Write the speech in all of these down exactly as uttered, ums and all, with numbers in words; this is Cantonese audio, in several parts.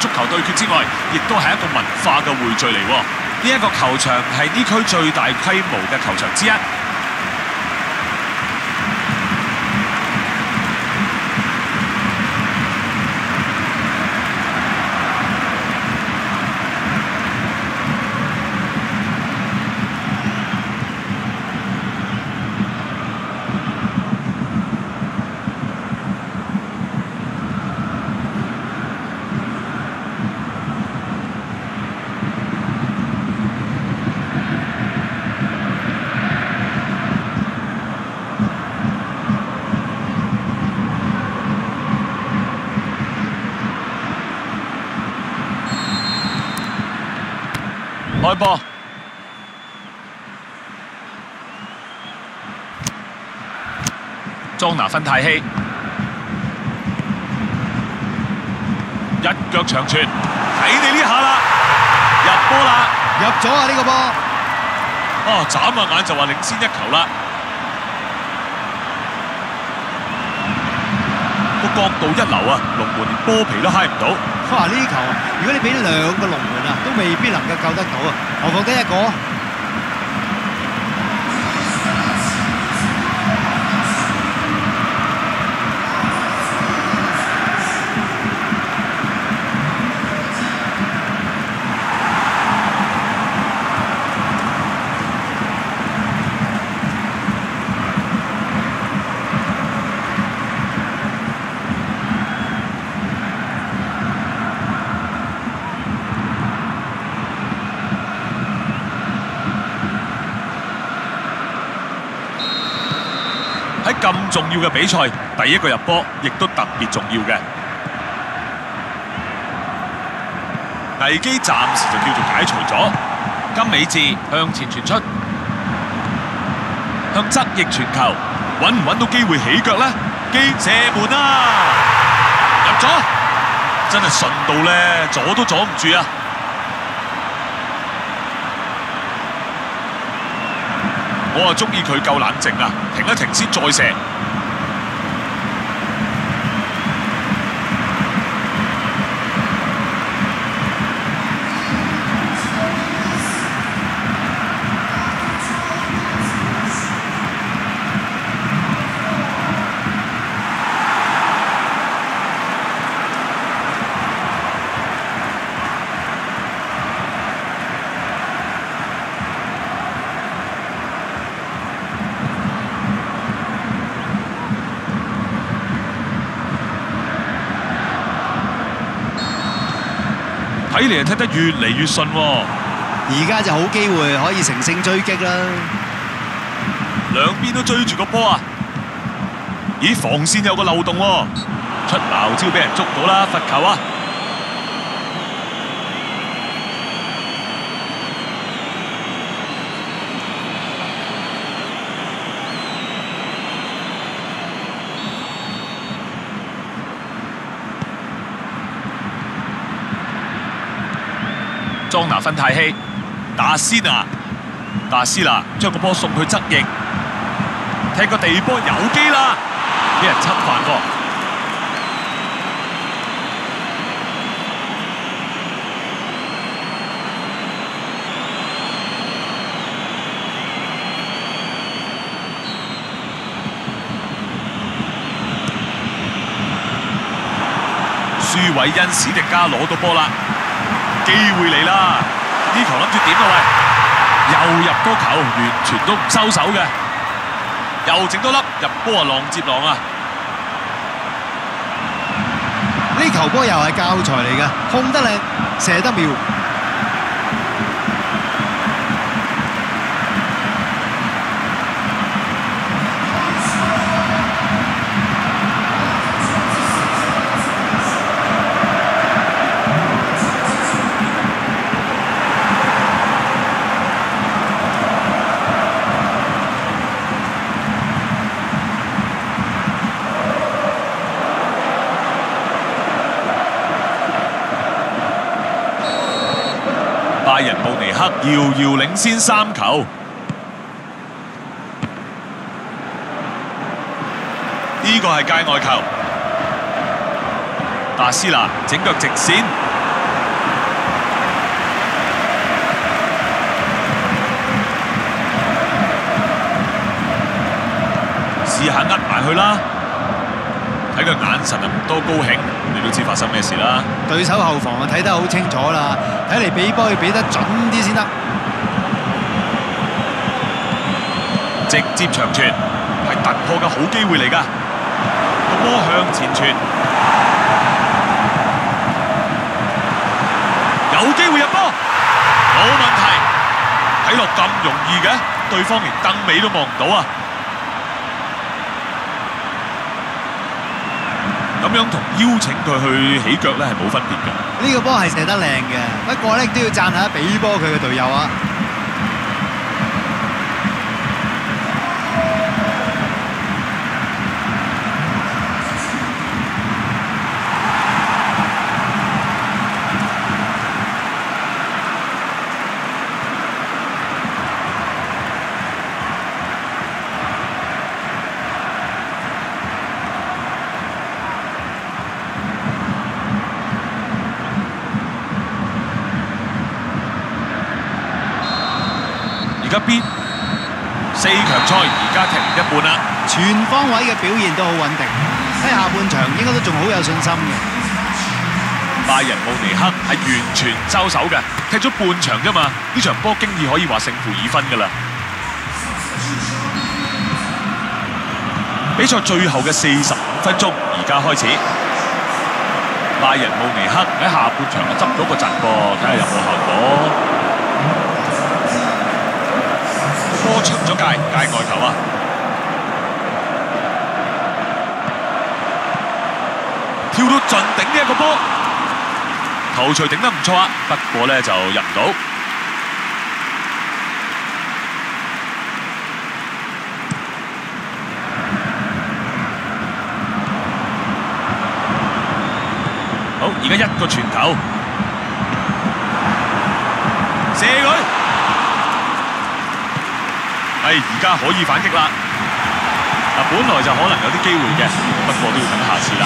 足球對決之外，亦都係一個文化嘅匯聚嚟喎。呢一個球場係呢區最大規模嘅球場之一。開波，莊拿芬泰希一腳長傳，睇你呢下啦，入波啦， 入咗啊！呢個波， 哦，眨下眼就話領先一球啦。個角度一流啊，龍門連波皮都揩唔到。 哇！呢球啊，如果你俾兩個龍門啊，都未必能夠救得到啊，何況得一個。 喺咁重要嘅比賽，第一個入波亦都特別重要嘅。危機暫時就叫做解除咗。金美治向前傳出，向側翼傳球，揾唔揾到機會起腳呢？機射門啊！入咗，真係順到呢，阻都阻唔住啊！我啊中意佢夠冷靜啊，停一停先再射。睇嚟踢得越嚟越順喎， 而家就好機會可以乘勝追擊啦。 兩邊都追住個波啊！咦，防線有個漏洞喎，出茅招俾人捉到啦，罰球啊！莊拿芬泰希，達斯拿，達斯拿將個波送去側翼，踢個地波有機啦，俾人侵犯喎。舒韋恩史迪加攞到波啦！機會嚟啦！呢球諗住點啊喂？又入多球，完全都唔收手嘅，又整多粒入波啊！浪接浪啊！ 呢球波又係教材嚟嘅，控得靚，射得妙。拜仁慕尼黑遙遙領先三球，呢個係界外球。達斯拿整腳直線， 下呃埋去啦。睇佢眼神啊唔多高興，你都知發生咩事啦。 對手後防啊睇得好清楚啦，睇嚟俾波要俾得準啲先得。 直接長傳係突破嘅好機會嚟㗎，個波向前傳，有機會入波，冇問題。睇落咁容易嘅，對方連凳尾都望唔到啊！咁樣同邀請佢去起腳咧係冇分別嘅。 呢個波係射得靚嘅，不過咧都要讚下俾波佢嘅隊友啊！ 而家 B 四強賽而家踢完一半啦， 全方位嘅表現都好穩定，喺下半場應該都仲好有信心嘅。 拜仁慕尼黑係完全收手嘅，踢咗半場啫嘛，呢場波經已可以話勝負已分㗎啦。比賽最後嘅四十五分鐘，而家開始，拜仁慕尼黑喺下半場執咗個陣噃，睇下有冇效果。波出咗界，界外球啊！跳到盡頂呢一個波，頭槌頂得唔錯啊，不過咧就入唔到。好，而家一個傳球，射佢。係而家可以反擊啦！嗱，本來就可能有啲機會嘅，不過都要等下次啦。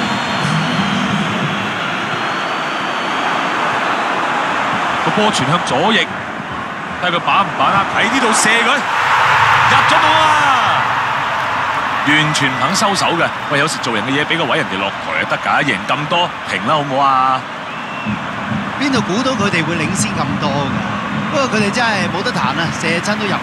個波傳向左翼，睇佢把唔把握喺呢度射佢，入咗波啊！完全唔肯收手嘅。喂，有時做人嘅嘢俾個位人哋落台就得㗎，贏咁多停啦，好唔好啊？ 邊度估到佢哋會領先咁多㗎？不過佢哋真係冇得彈啊，射親都入。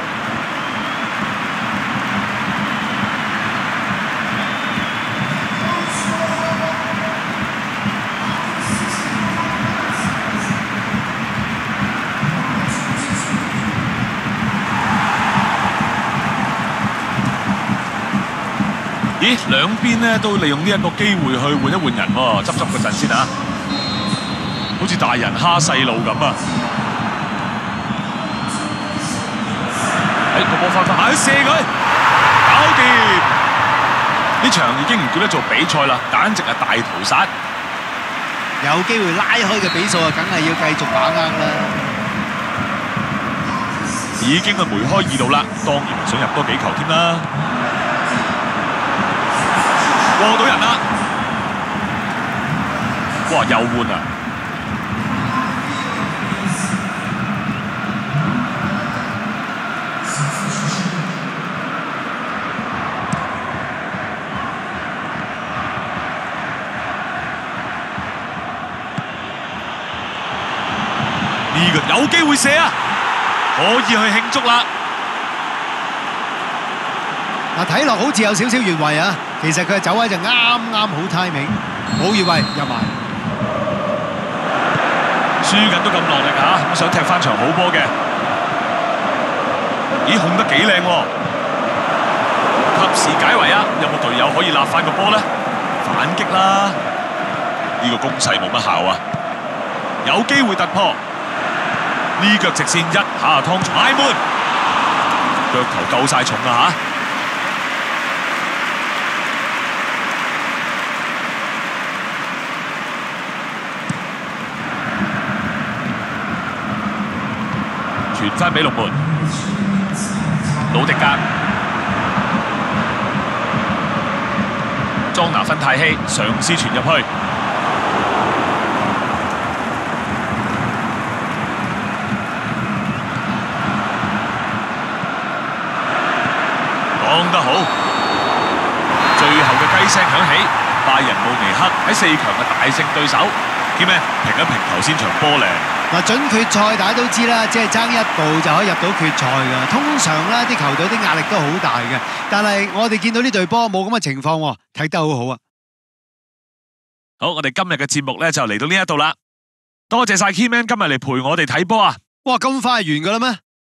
咦，兩邊咧都利用呢一個機會去換一換人喎，執執個陣先啊！好似大人蝦細路咁啊！誒，個波翻返去射佢，搞掂！呢場已經唔叫得做比賽啦，簡直係大屠殺！ 有機會拉開嘅比數啊，梗係要繼續把握啦！ 已經係梅開二度啦，當然想入多幾球添啦！過到人啦！哇，又換啊！呢個有機會射啊！可以去慶祝啦！ 嗱，睇落好似有少少越位啊，其實佢嘅走位就啱啱好 timing， 冇越位入埋。 輸緊都咁落力嚇，咁想踢翻場好波嘅。咦，控得幾靚喎！及時解圍啊！有冇隊友可以立翻個波咧？反擊啦！呢個攻勢冇乜效啊！有機會突破，呢腳直線一下就劏埋門，腳頭夠晒重啊嚇！傳翻俾龍門，魯迪格、莊拿芬泰希嘗試傳入去，講得好， 威聲響起，拜仁慕尼黑喺四強嘅大勝對手，叫咩？平一平頭先場波咧。 嗱，準決賽大家都知啦，即係爭一步就可以入到決賽㗎。通常咧啲球隊啲壓力都好大嘅，但係我哋見到呢隊波冇咁嘅情況喎，踢得好好啊！ 好，我哋今日嘅節目咧就嚟到呢一度啦，多謝晒 Keyman 今日嚟陪我哋睇波啊！ 哇，咁快完㗎啦咩？